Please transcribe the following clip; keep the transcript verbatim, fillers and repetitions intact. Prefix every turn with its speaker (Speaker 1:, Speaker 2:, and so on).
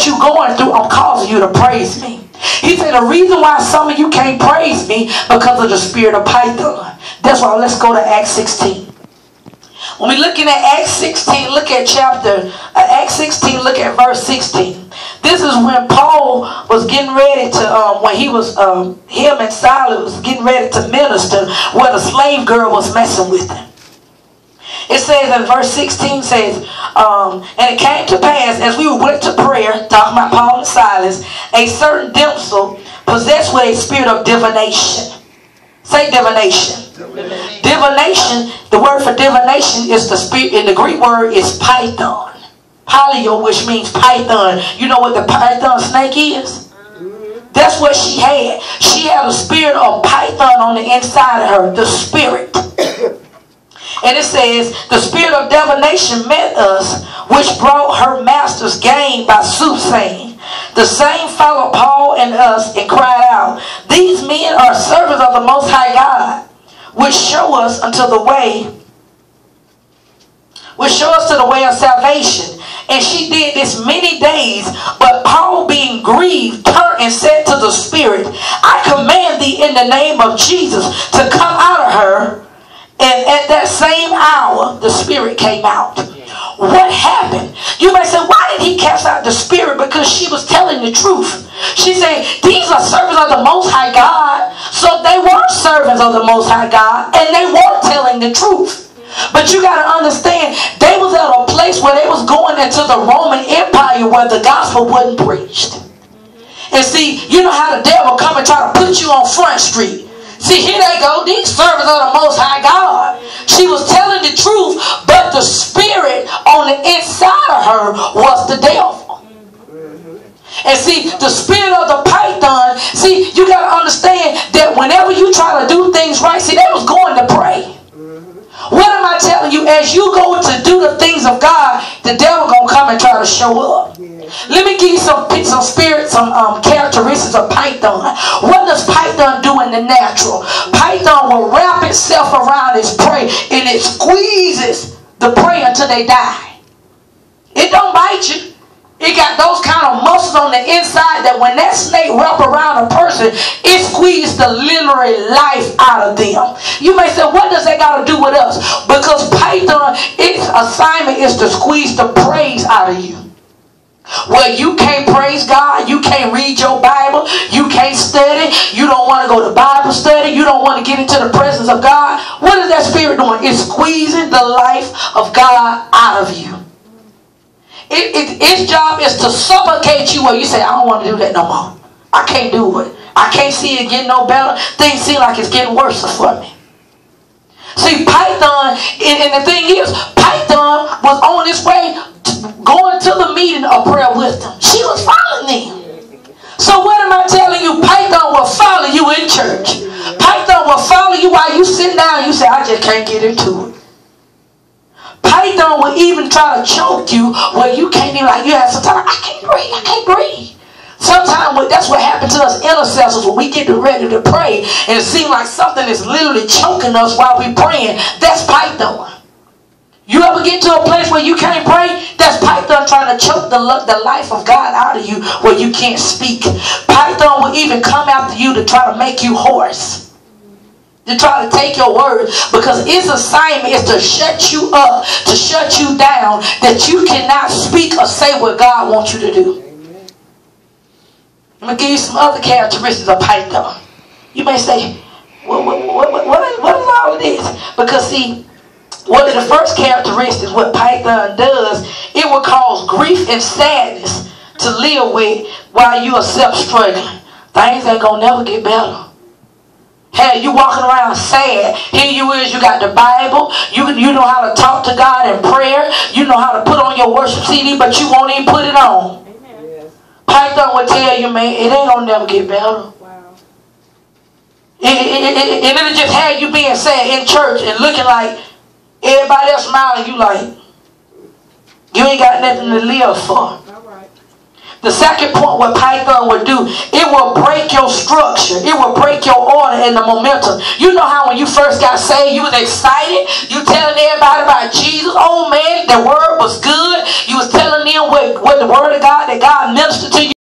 Speaker 1: what you're going through, I'm causing you to praise me. He said the reason why some of you can't praise me because of the spirit of Python. That's why let's go to Acts sixteen. When we're looking at Acts sixteen, look at chapter, uh, Acts sixteen, look at verse sixteen. This is when Paul was getting ready to, um, when he was, um, him and Silas was getting ready to minister where the slave girl was messing with him. It says in verse sixteen says, um, and it came to pass as we went to prayer, talking about Paul and Silas, a certain damsel possessed with a spirit of divination. Say divination. Divination. Divination, the word for divination is the spirit, in the Greek word is python. Paleo, which means python. You know what the python snake is? That's what she had. She had a spirit of python on the inside of her, the spirit. And it says, the spirit of divination met us, which brought her masters gain by soothsaying. The same followed Paul and us and cried out, these men are servants of the Most High God, which show us unto the way, which show us to the way of salvation. And she did this many days, but Paul being grieved turned and said to the spirit, I command thee in the name of Jesus to come out of her. And at that same hour, the spirit came out. What happened? You may say, why did he cast out the spirit? Because she was telling the truth. She said, these are servants of the Most High God. So they were servants of the Most High God, and they were telling the truth. But you got to understand, they was at a place where they was going into the Roman Empire where the gospel wasn't preached. And see, you know how the devil come and try to put you on Front Street. See, here they go, these servants of the Most High God. She was telling the truth, but the spirit on the inside of her was the devil. And see, the spirit of the python, see, you got to understand that whenever you try to do things right, see, they was going to pray. What am I telling you? As you go to do the things of God, the devil going to come and try to show up. Let me give you some, some spirit, some um, characteristics of python. What does python do in the natural? Python will wrap itself around its prey and it squeezes the prey until they die. It don't bite you. It got those kind of muscles on the inside that when that snake wrap around a person, it squeezes the literary life out of them. You may say, what does that got to do with us? Because python, its assignment is to squeeze the praise out of you. Well, you can't praise God, you can't read your Bible, you can't study, you don't want to go to Bible study, you don't want to get into the presence of God. What is that spirit doing? It's squeezing the life of God out of you. It, it, its job is to suffocate you where you say, I don't want to do that no more. I can't do it. I can't see it getting no better. Things seem like it's getting worse for me. See, python, and, and the thing is, python was on its way to, going to the meeting of prayer with them. She was following them. So what am I telling you? Python will follow you in church. Python will follow you while you sit down and you say, I just can't get into it. Python will even try to choke you where you can't even, like you have sometimes, I can't breathe, I can't breathe. Sometimes that's what happens to us intercessors when we get ready to pray and it seems like something is literally choking us while we're praying. That's python. You ever get to a place where you can't pray? That's python trying to choke the, the life of God out of you where you can't speak. Python will even come after you to try to make you hoarse. To try to take your word, because its assignment is to shut you up, to shut you down, that you cannot speak or say what God wants you to do. Amen. I'm going to give you some other characteristics of python. You may say, what, what, what, what, what, is, what is all of this? Because see, one of the first characteristics what python does, it will cause grief and sadness to live with while you are self-struggling. Things ain't going to never get better. Hey, you walking around sad. Here you is, you got the Bible. You, you know how to talk to God in prayer. You know how to put on your worship C D, but you won't even put it on. Amen. Python will tell you, man, it ain't going to never get better. Wow. It, it, it, it, it'll just have you being sad in church and looking like everybody else smiling. You like, you ain't got nothing to live for. All right. The second point what Python would do, it will break your structure. It will break your order and the momentum. You know how when you first got saved, you was excited. You telling everybody about Jesus. Oh man, the word was good. You was telling them what, what the word of God, that God ministered to you.